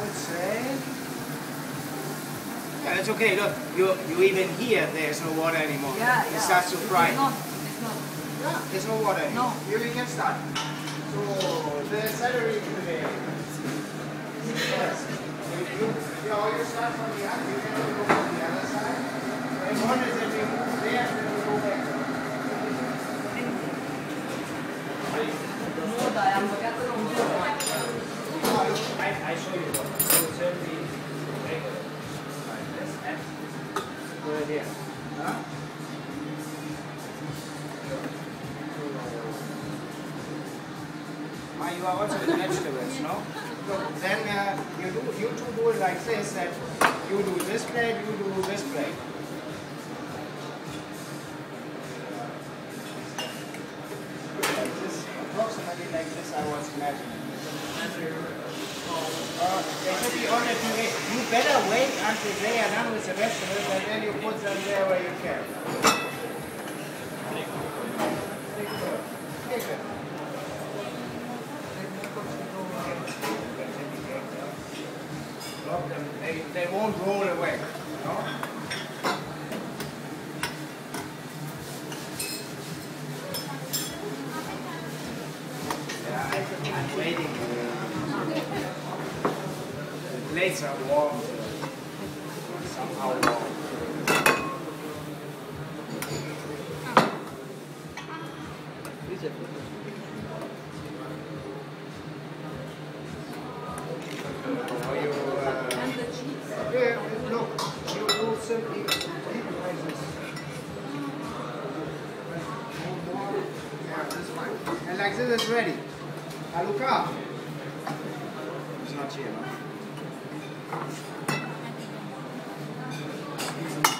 would say. Yeah, that's okay. Look, you even hear there's no water anymore. Yeah, It yeah. starts to fry. It's not. Yeah, there's no water anymore. No. Here we can start. So the celery today. Yes. You always start from the other. You can go from the other side. And one is that we move there and then we go back. I show you what. So certainly make it like this and go it here. Huh? You are also with vegetables, no? So then you two do it like this, that you do this plate, you do this plate. Like this, approximately like this I was imagining. They should be on it. You better wait until they are done with the vegetables and then you put them there where you can. Take it. They won't roll away. No? Yeah, I'm waiting. The plates are warm. Somehow warm. Look, you will simply like this. Yeah, that's fine. And like this is ready. Now look up. It's not here, no?